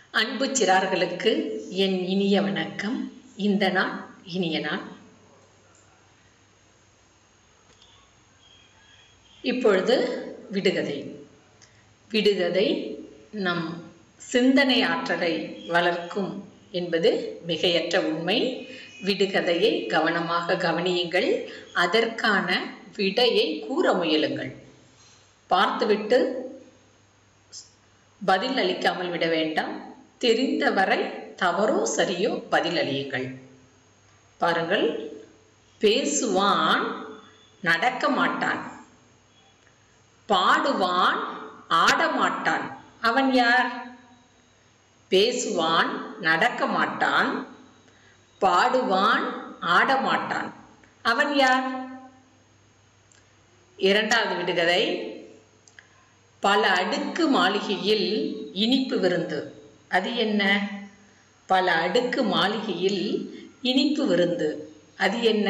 அன்பு சிறார்களுக்கு என் இனிய வணக்கம். இந்த நாள் இனிய நாள். இப்பொழுது விடுகதை. விடுகதை நம் சிந்தனை ஆற்றலை வளர்க்கும் என்பது மிகையற்ற உண்மை. விடுகதையை கவனமாக கவனியுங்கள். அதற்கான விடையை கூற முயலுங்கள். பார்த்துவிட்டு பதில் அளிக்காமல் விட வேண்டாம். தெரிந்தவரை தவறோ சரியோ பதில் அளியுங்கள். பாருங்கள். பேசுவான், நடக்க மாட்டான். பாடுவான், ஆடமாட்டான். அவன் யார்? பேசுவான், நடக்க மாட்டான். பாடுவான், ஆடமாட்டான். அவன் யார்? இரண்டாவது விடுகதை. பல அடுக்கு மாளிகையில் இனிப்பு விருந்து. அது என்ன? பல அடுக்கு மாளிகையில் இனிப்பு விருந்து. அது என்ன?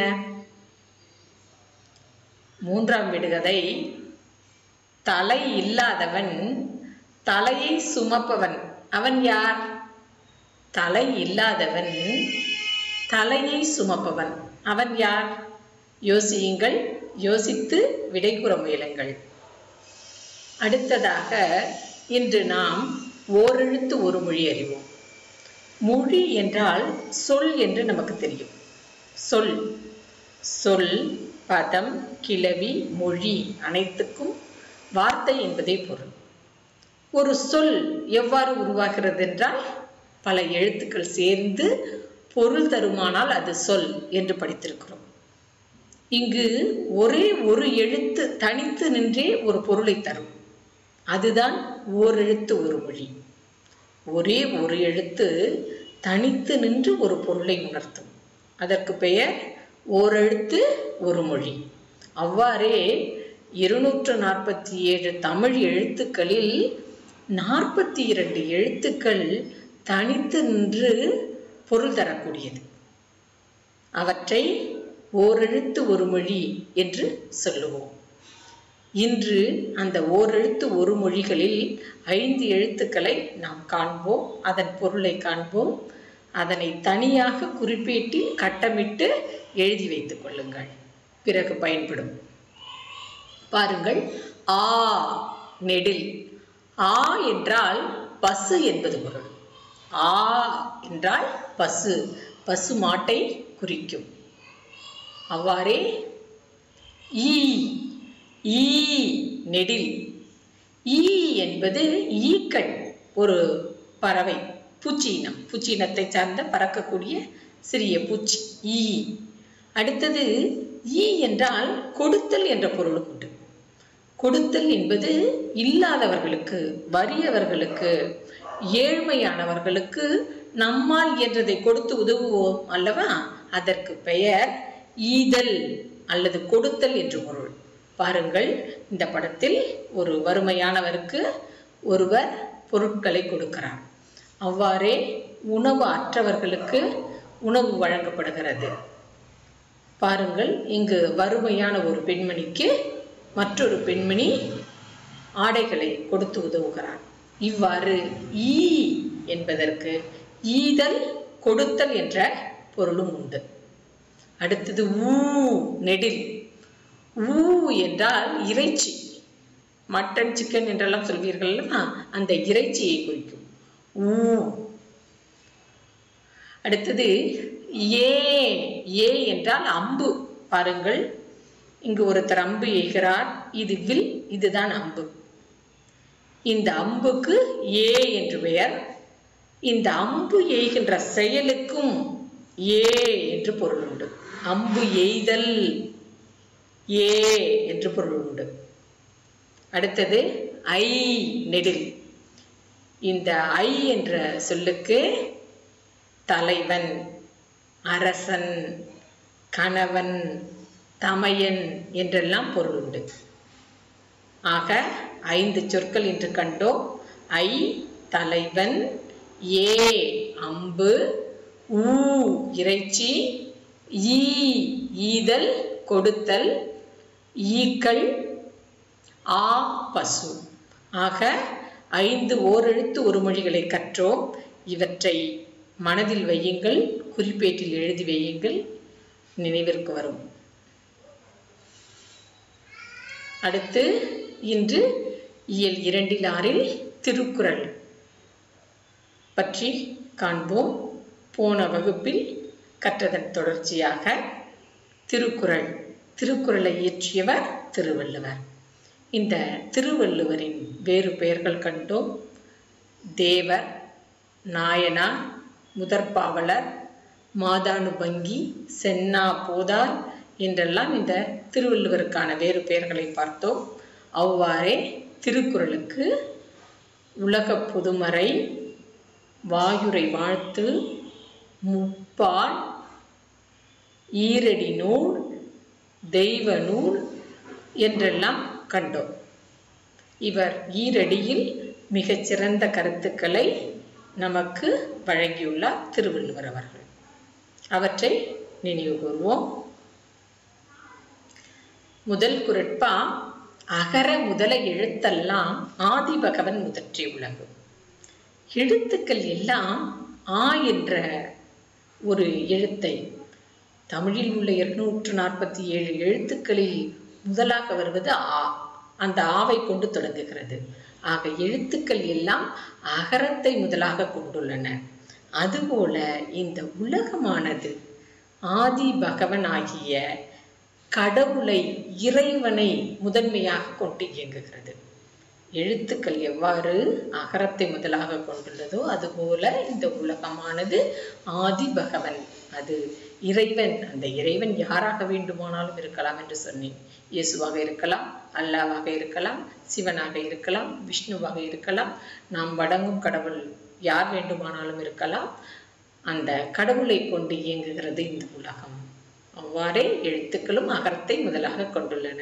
மூன்றாம் விடுகதை. தலை இல்லாதவன் தலையை சுமப்பவன். அவன் யார்? தலை இல்லாதவன் தலையை சுமப்பவன். அவன் யார்? யோசியுங்கள். யோசித்து விடை கூற முயலுங்கள். அடுத்ததாக இன்று நாம் ஓரெழுத்து ஒரு மொழி அறிவோம். மொழி என்றால் சொல் என்று நமக்கு தெரியும். சொல், சொல், பதம், கிளவி, மொழி அனைத்துக்கும் வார்த்தை என்பதே பொருள். ஒரு சொல் எவ்வாறு உருவாகிறது என்றால் பல எழுத்துக்கள் சேர்ந்து பொருள் தருமானால் அது சொல் என்று படித்திருக்கிறோம். இங்கு ஒரே ஒரு எழுத்து தனித்து நின்றே ஒரு பொருளை தரும். அதுதான் ஓரெழுத்து ஒரு மொழி. ஒரே ஒரு எழுத்து தனித்து நின்று ஒரு பொருளை உணர்த்தும். அதற்கு பெயர் ஓரெழுத்து ஒரு மொழி. அவ்வாறே 247 தமிழ் எழுத்துக்களில் 42 எழுத்துக்கள் தனித்து நின்று பொருள் தரக்கூடியது. அவற்றை ஓரெழுத்து ஒரு மொழி என்று சொல்லுவோம். இன்று அந்த ஓரெழுத்து ஒரு மொழிகளில் 5 எழுத்துக்களை நாம் காண்போம். அதன் பொருளை காண்போம். அதனை தனியாக குறிப்பேட்டில் கட்டமிட்டு எழுதி வைத்துக் கொள்ளுங்கள். பிறகு பயன்படும். பாருங்கள். ஆ நெடில். ஆ என்றால் பசு என்பது பொருள். ஆ என்றால் பசு, பசு மாட்டை குறிக்கும். அவ்வாறே ஈ, ஈ நெடில். ஈ என்பது ஈக்கள், ஒரு பறவை, பூச்சி இனம். பூச்சி இனத்தை சார்ந்த பறக்கக்கூடிய சிறிய பூச்சி ஈ. அடுத்தது ஈ என்றால் கொடுத்தல் என்ற பொருள் உண்டு. கொடுத்தல் என்பது இல்லாதவர்களுக்கு, வறியவர்களுக்கு, ஏழ்மையானவர்களுக்கு நம்மால் இயன்றதை கொடுத்து உதவுவோம் அல்லவா? அதற்கு பெயர் ஈதல் அல்லது கொடுத்தல் என்று பொருள். பாருங்கள். இந்த படத்தில் ஒரு வறுமையானவருக்கு ஒருவர் பொருட்களை கொடுக்கிறார். அவ்வாறே உணவு அற்றவர்களுக்கு உணவு வழங்கப்படுகிறது. பாருங்கள். இங்கு வறுமையான ஒரு பெண்மணிக்கு மற்றொரு பெண்மணி ஆடைகளை கொடுத்து உதவுகிறார். இவ்வாறு ஈ என்பதற்கு ஈதல், கொடுத்தல் என்ற பொருளும் உண்டு. அடுத்தது ஊ நெடில். ஊ என்றால் இறைச்சி. மட்டன், சிக்கன் என்றெல்லாம் சொல்வீர்கள், அந்த இறைச்சியை குறிக்கும் ஊ. அடுத்தது ஏ. ஏ என்றால் அம்பு. பாருங்கள். இங்கு ஒருத்தர் அம்பு எய்கிறார். இது வில், இதுதான் அம்பு. இந்த அம்புக்கு ஏ என்று பெயர். இந்த அம்பு எய்கின்ற செயலுக்கும் ஏ என்று பொருள் உண்டு. அம்பு எய்தல் ஏ என்று பொருள் உண்டு. அடுத்தது ஐ நெடில். இந்த ஐ என்ற சொல்லுக்கு தலைவன், அரசன், கணவன், தமையன் என்றெல்லாம் பொருள் உண்டு. ஆக 5 சொற்கள் என்று கண்டோம். ஐ தலைவன், ஏ அம்பு, ஊ இறைச்சி, ஈ ஈதல் கொடுத்தல், ஈக்கள், ஆ பசு. ஆக 5 ஓரெழுத்து ஒரு மொழிகளை கற்றோம். இவற்றை மனதில் வையுங்கள், குறிப்பேட்டில் எழுதி வையுங்கள், நினைவிற்கு வரும். அடுத்து இன்று இயல் 2 திருக்குறள் பற்றி காண்போம். போன வகுப்பில் கற்றதன் தொடர்ச்சியாக திருக்குறளை இயற்றியவர் திருவள்ளுவர். இந்த திருவள்ளுவரின் வேறு பெயர்கள் கண்டோம். தேவர், நாயனார், முதற்பாவலர், மாதானுபங்கி, சென்னா போதார் என்றெல்லாம் இந்த திருவள்ளுவருக்கான வேறு பெயர்களை பார்த்தோம். அவ்வாறே திருக்குறளுக்கு உலக பொதுமறை, வாயுரை வாழ்த்து, முப்பால், ஈரடி நூல், தெய்வ நூல் என்றெல்லாம் கண்டோம். இவர் ஈரடியில் மிகச்சிறந்த கருத்துக்களை நமக்கு வழங்கியுள்ளார் திருவள்ளுவர் அவர்கள். அவற்றை நினைவு கூர்வோம். முதல் குறட்பா, அகர முதல எழுத்தெல்லாம் ஆதிபகவன் முதற்றே உலகு. எழுத்துக்கள் எல்லாம் ஆ என்ற ஒரு எழுத்தை, தமிழில் உள்ள 247 எழுத்துக்களில் முதலாக வருவது ஆ, அந்த ஆவை கொண்டு தொடங்குகிறது. ஆக எழுத்துக்கள் எல்லாம் அகரத்தை முதலாக கொண்டுள்ளன. அதுபோல இந்த உலகமானது ஆதி பகவன் ஆகிய கடவுளை, இறைவனை முதன்மையாக கொண்டு இயங்குகிறது. எழுத்துக்கள் எவ்வாறு அகரத்தை முதலாக கொண்டுள்ளதோ அதுபோல இந்த உலகமானது ஆதி பகவன், அது இறைவன். அந்த இறைவன் யாராக வேண்டுமானாலும் இருக்கலாம் என்று சொன்னேன். இயேசுவாக இருக்கலாம், அல்லாவாக இருக்கலாம், சிவனாக இருக்கலாம், விஷ்ணுவாக இருக்கலாம், நாம் வணங்கும் கடவுள் யார் வேண்டுமானாலும் இருக்கலாம். அந்த கடவுளை கொண்டு இயங்குகிறது இந்த உலகம். அவ்வாறே எழுத்துக்களும் அகரத்தை முதலாக கொண்டுள்ளன.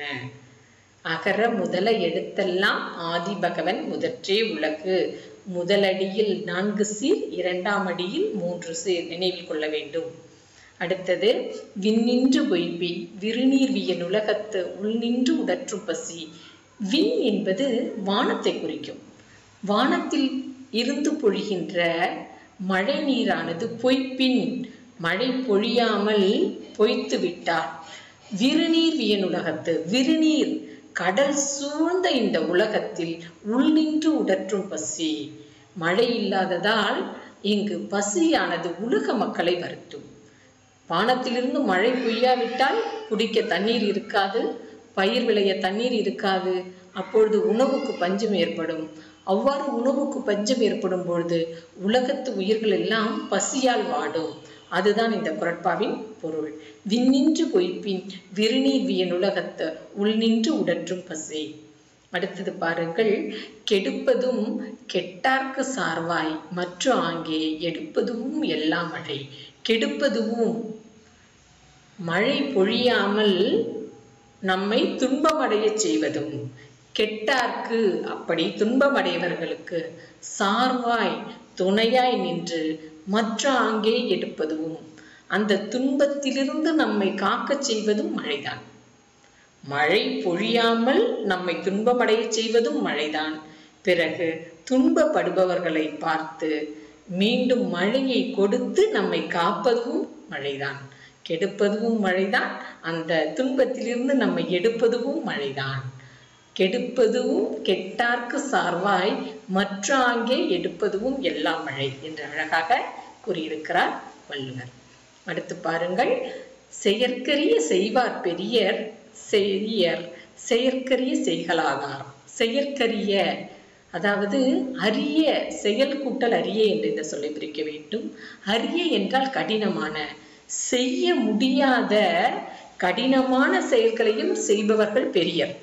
அகர முதல எழுத்தெல்லாம் ஆதி பகவன் முதற்றே உலகு. முதலடியில் 4 சீர், 2ஆம் அடியில் 3 சீர் நினைவில் கொள்ள வேண்டும். அடுத்தது, விண்ணின்று பொய்ப்பின் விருநீர் வியன் உலகத்து உள்நின்று உடற்றும் பசி. விண் என்பது வானத்தை குறிக்கும். வானத்தில் இருந்து பொழிகின்ற மழை நீரானது பொய்ப்பின், மழை பொழியாமல் பொய்த்து விட்டார். விருநீர் வியன் உலகத்து, விருநீர் கடல் சூழ்ந்த இந்த உலகத்தில் உள்நின்று உடற்றும் பசி. மழை இல்லாததால் இங்கு பசியானது உலக மக்களை வருத்தும். வானத்திலிருந்து மழை பெய்யாவிட்டால் குடிக்க தண்ணீர் இருக்காது, பயிர் விளைய தண்ணீர் இருக்காது. அப்பொழுது உணவுக்கு பஞ்சம் ஏற்படும். அவ்வாறு உணவுக்கு பஞ்சம் ஏற்படும் பொழுது உலகத்து உயிர்கள் எல்லாம் பசியால் வாடும். அதுதான் இந்த குறட்பாவின் பொருள். விண்ணின்று பொய்ப்பின் விருநீர் வியன் உலகத்து உள்நின்று உடற்றும் பசி. அடுத்தது பாருங்கள், கெடுப்பதும் கெட்டார்க்கு சார்வாய் மற்ற ஆங்கே எடுப்பதும் எல்லாம் மழை. கெடுப்பதும், மழை பொழியாமல் நம்மை துன்பமடைய செய்வதும், கெட்டார்க்கு, அப்படி துன்பமடையவர்களுக்கு, சார்வாய் துணையாய் நின்று மற்ற ஆங்கே எடுப்பதும், அந்த துன்பத்திலிருந்து நம்மை காக்க செய்வதும் மழைதான். மழை பொழியாமல் நம்மை துன்பமடைய செய்வதும் மழைதான். பிறகு துன்பப்படுபவர்களை பார்த்து மீண்டும் மழையை கொடுத்து நம்மை காப்பதும் மழைதான். கெடுப்பதும் மழைதான், அந்த துன்பத்திலிருந்து நம்மை எடுப்பதும் மழைதான். கெடுப்பதும் கெட்டார்க்கு சார்வாய் மற்ற ஆங்கே எடுப்பதும் எல்லாம் மழை என்று அழகாக கூறியிருக்கிறார் வள்ளுவர். அடுத்து பாருங்கள், செயற்கரிய செய்வார் பெரியர் செய்யர் செயற்கரிய செய்கலாதார். செயற்கரிய, அதாவது அரிய, செயல் கூட்டல் அரிய என்று இந்த சொல்லை பிரிக்க வேண்டும். அரிய என்றால் கடினமான, செய்ய முடியாத கடினமான செயல்களையும் செய்பவர்கள் பெரியர்.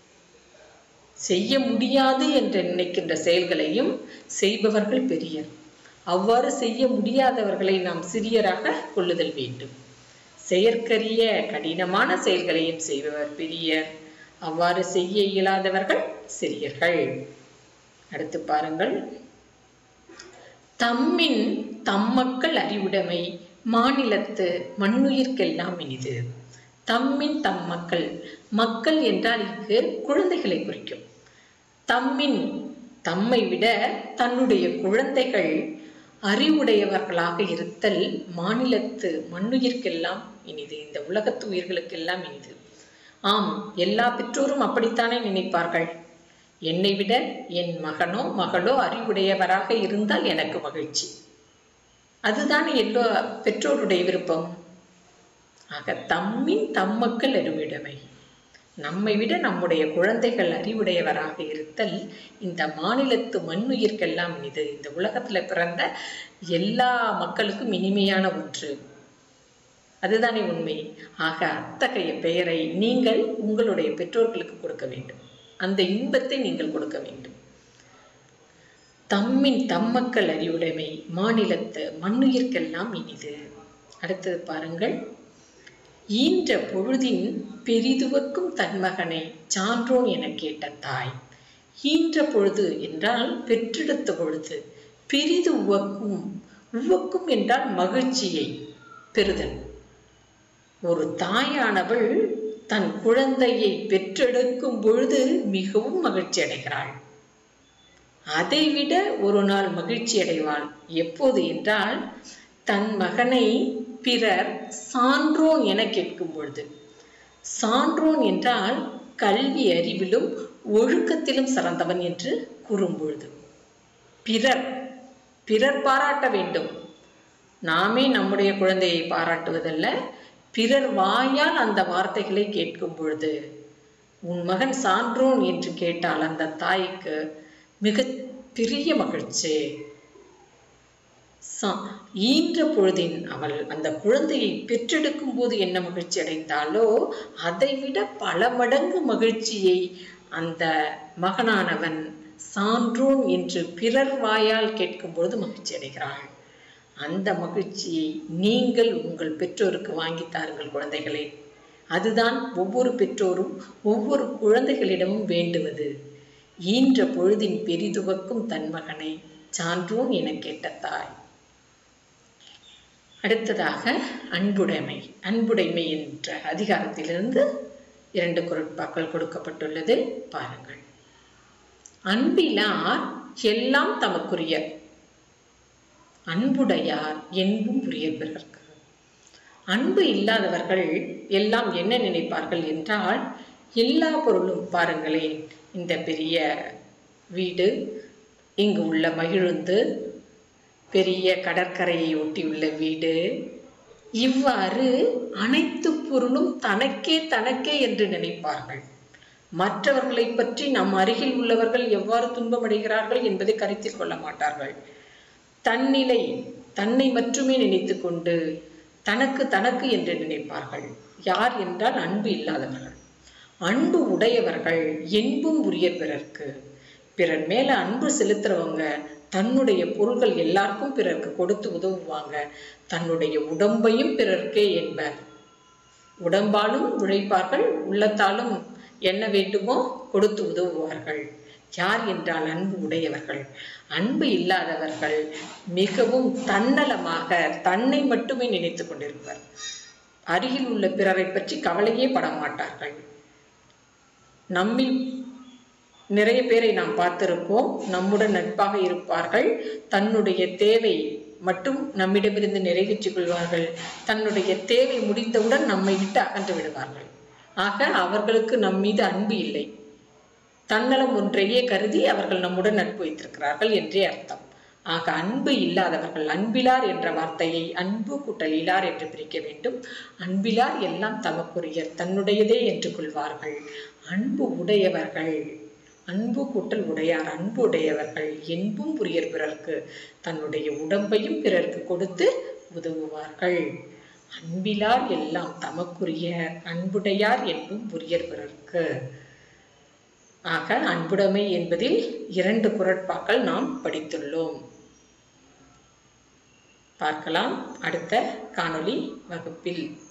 செய்ய முடியாது என்று நினைக்கின்ற செயல்களையும் செய்பவர்கள் பெரியர். அவ்வாறு செய்ய முடியாதவர்களை நாம் சிறியராக கொள்ளுதல் வேண்டும். செயற்கரிய கடினமான செயல்களையும் செய்பவர் பெரியர், அவ்வாறு செய்ய இயலாதவர்கள் சிறியர்கள். அடுத்து பாருங்கள், தம்மின் தம்மக்கள் அறிவுடைமை மாநிலத்து மண்ணுயிர்க்கெல்லாம் இனிது. தம்மின் தம் மக்கள், மக்கள் என்றால் இங்கு குழந்தைகளை குறிக்கும். தம்மின், தம்மை விட தன்னுடைய குழந்தைகள் அறிவுடையவர்களாக இருத்தல் மாநிலத்து மண்ணுயிர்க்கெல்லாம் இனிது, இந்த உலகத்து உயிர்களுக்கெல்லாம் இனிது. ஆம், எல்லா பெற்றோரும் அப்படித்தானே நினைப்பார்கள். என்னை விட என் மகனோ மகளோ அறிவுடையவராக இருந்தால் எனக்கு மகிழ்ச்சி. அதுதானே எல்லா பெற்றோருடைய விருப்பம். ஆக தம்மின் தம்மக்கள் அறிவுடைமை, நம்மை விட நம்முடைய குழந்தைகள் அறிவுடையவராக இருத்தல் இந்த மாநிலத்து மண்ணுயிர்க்கெல்லாம் இனிது, இந்த உலகத்துல பிறந்த எல்லா மக்களுக்கும் இனிமையான ஒன்று. அதுதானே உண்மை. ஆக அத்தகைய பெயரை நீங்கள் உங்களுடைய பெற்றோர்களுக்கு கொடுக்க வேண்டும், அந்த இன்பத்தை நீங்கள் கொடுக்க வேண்டும். தம்மின் தம்மக்கள் அறிவுடைமை மாநிலத்து மண்ணுயிர்க்கெல்லாம் இனிது. அடுத்தது பாருங்கள். ஈன்ற பொழுதின் பெரிதுவக்கும் தன்மகனை சான்றோன் என கேட்ட தாய். ஈன்ற பொழுது என்றால் பெற்றெடுத்த பொழுது, பெரிது உவக்கும், உவக்கும் என்றால் மகிழ்ச்சியை பெறுதல். ஒரு தாயானவள் தன் குழந்தையை பெற்றெடுக்கும் பொழுது மிகவும் மகிழ்ச்சி அடைகிறாள். அதைவிட ஒரு நாள் மகிழ்ச்சி அடைவாள். எப்போது என்றால் தன் மகனை பிறர் சான்றோன் என கேட்கும் பொழுது. சான்றோன் என்றால் கல்வி அறிவிலும் ஒழுக்கத்திலும் சிறந்தவன் என்று கூறும் பொழுது. பிறர் பாராட்ட வேண்டும். நாமே நம்முடைய குழந்தையை பாராட்டுவதல்ல, பிறர் வாயால் அந்த வார்த்தைகளை கேட்கும் பொழுது, உன் மகன் சான்றோன் என்று கேட்டால் அந்த தாய்க்கு மிக பெரிய மகிழ்ச்சி. ஈன்ற பொழுதின் அவள் அந்த குழந்தையை பெற்றெடுக்கும் போது என்ன மகிழ்ச்சி அடைந்தாலோ அதைவிட பல மடங்கு மகிழ்ச்சியை அந்த மகனானவன் சான்றோன் என்று பிறர் வாயால் கேட்கும் பொழுது மகிழ்ச்சி அடைகிறாள். அந்த மகிழ்ச்சியை நீங்கள் உங்கள் பெற்றோருக்கு வாங்கித்தாருங்கள் குழந்தைகளே. அதுதான் ஒவ்வொரு பெற்றோரும் ஒவ்வொரு குழந்தைகளிடமும் வேண்டுவது. ஈன்ற பொழுதின் பெரிதுவக்கும் தன் மகனை சான்றோன் என கேட்ட தாய். அடுத்ததாக அன்புடைமை. அன்புடைமை என்ற அதிகாரத்திலிருந்து 2 குறட்பாக்கள் கொடுக்கப்பட்டுள்ளது, பாருங்கள். அன்பிலார் எல்லாம் தமக்குரிய, அன்புடையார் என்பும் உரிய பிறர்க்கு. அன்பு இல்லாதவர்கள் எல்லாம் என்ன நினைப்பார்கள் என்றால், எல்லா பொருளும் பாருங்களேன், இந்த பெரிய வீடு, இங்கு உள்ள மகிழுந்து, பெரிய கடற்கரையை ஒட்டியுள்ள வீடு, இவ்வாறு அனைத்து பொருளும் தனக்கே என்று நினைப்பார்கள். மற்றவர்களை பற்றி நம் அருகில் உள்ளவர்கள் எவ்வாறு துன்பமடைகிறார்கள் என்பதை கருத்தில் கொள்ள மாட்டார்கள். தன்னிலை, தன்னை மட்டுமே நினைத்து கொண்டு தனக்கு என்று நினைப்பார்கள். யார் என்றால் அன்பு இல்லாதவர்கள். அன்பு உடையவர்கள் என்பும் உரிய பிறர்க்கு. பிறர் மேல அன்பு செலுத்துறவங்க தன்னுடைய பொருள்கள் எல்லாருக்கும் பிறருக்கு கொடுத்து உதவுவாங்க. தன்னுடைய உடம்பையும் பிறர்க்கே என்பர். உடம்பாலும் உழைப்பார்கள், உள்ளத்தாலும் என்ன வேண்டுமோ கொடுத்து உதவுவார்கள். யார் என்றால் அன்பு உடையவர்கள். அன்பு இல்லாதவர்கள் மிகவும் தன்னலமாக தன்னை மட்டுமே நினைத்து கொண்டிருப்பார். அருகில் உள்ள பிறரை பற்றி கவலையே பட மாட்டார்கள். நம்மில் நிறைய பேரை நாம் பார்த்திருப்போம். நம்முடன் நட்பாக இருப்பார்கள். தன்னுடைய தேவை மட்டும் நம்மிடமிருந்து நிறைவேற்றிக் கொள்வார்கள். தன்னுடைய தேவை முடிந்தவுடன் நம்மை விட்டு அகன்று விடுவார்கள். ஆக அவர்களுக்கு நம் மீது அன்பு இல்லை. தன்னலம் ஒன்றையே கருதி அவர்கள் நம்முடன் நட்பு வைத்திருக்கிறார்கள் என்றே அர்த்தம். ஆக அன்பு இல்லாதவர்கள், அன்பிலார் என்ற வார்த்தையை அன்பு கூட்டல் இலார் என்று பிரிக்க வேண்டும். அன்பிலார் எல்லாம் தமக்குரிய, தன்னுடையதே என்று கொள்வார்கள். அன்பு உடையவர்கள், அன்பு கூட்டல் உடையார், அன்பு உடையவர்கள் என்பும் உரியர் பிறர்க்கு, தன்னுடைய உடம்பையும் பிறருக்கு கொடுத்து உதவுவார்கள். அன்பிலார் எல்லாம் தமக்குரிய, அன்புடையார் என்பும் உரியர் பிறர்க்கு. ஆக அன்புடைமை என்பதில் 2 குறட்பாக்கள் நாம் படித்துள்ளோம். பார்க்கலாம் அடுத்த காணொளி வகுப்பில்.